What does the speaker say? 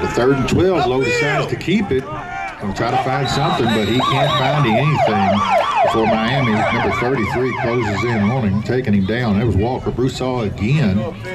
The 3rd and 12, Lowe decides to keep it. He'll try to find something, but he can't find anything before Miami, number 33, closes in on him, taking him down. That was Walker Broussard again.